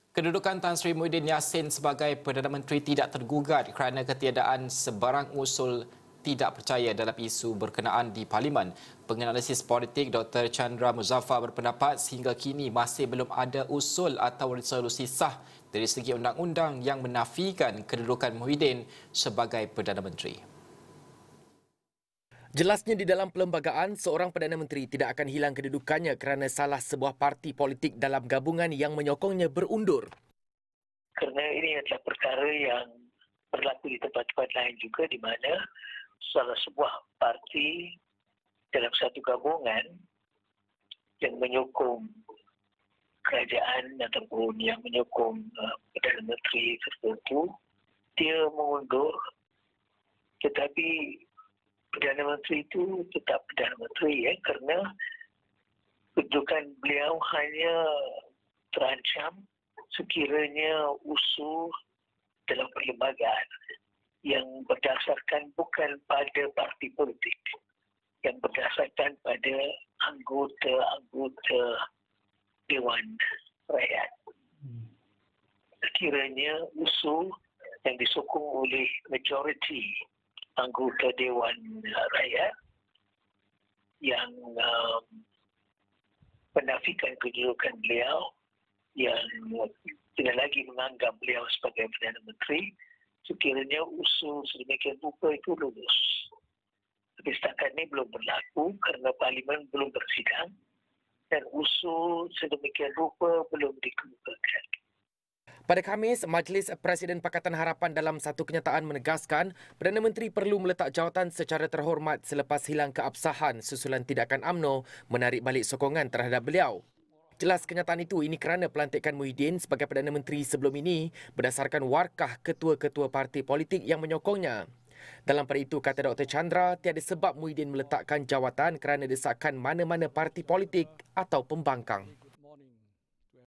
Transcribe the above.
Kedudukan Tan Sri Muhyiddin Yassin sebagai Perdana Menteri tidak tergugat kerana ketiadaan sebarang usul tidak percaya dalam isu berkenaan di Parlimen. Penganalisis politik Dr. Chandra Muzaffar berpendapat sehingga kini masih belum ada usul atau resolusi sah dari segi undang-undang yang menafikan kedudukan Muhyiddin sebagai Perdana Menteri. Jelasnya di dalam perlembagaan, seorang Perdana Menteri tidak akan hilang kedudukannya kerana salah sebuah parti politik dalam gabungan yang menyokongnya berundur. Kerana ini adalah perkara yang berlaku di tempat-tempat lain juga di mana salah sebuah parti dalam satu gabungan yang menyokong kerajaan ataupun yang menyokong Perdana Menteri tertentu, dia mengundur, tetapi Perdana Menteri itu tetap Perdana Menteri kerana kedudukan beliau hanya terancam sekiranya usul dalam perlembagaan yang berdasarkan bukan pada parti politik, yang berdasarkan pada anggota-anggota Dewan Rakyat. Sekiranya usul yang disokong oleh majoriti anggota Dewan Rakyat yang menafikan kedudukan beliau, yang tidak lagi menganggap beliau sebagai Perdana Menteri, sekiranya usul sedemikian rupa itu lulus. Tapi setakat ini belum berlaku kerana Parlimen belum bersidang dan usul sedemikian rupa belum dikemukakan. Pada Khamis, Majlis Presiden Pakatan Harapan dalam satu kenyataan menegaskan Perdana Menteri perlu meletak jawatan secara terhormat selepas hilang keabsahan susulan tindakan UMNO menarik balik sokongan terhadap beliau. Jelas kenyataan itu ini kerana pelantikan Muhyiddin sebagai Perdana Menteri sebelum ini berdasarkan warkah ketua-ketua parti politik yang menyokongnya. Dalam pada itu, kata Dr. Chandra, tiada sebab Muhyiddin meletakkan jawatan kerana desakan mana-mana parti politik atau pembangkang.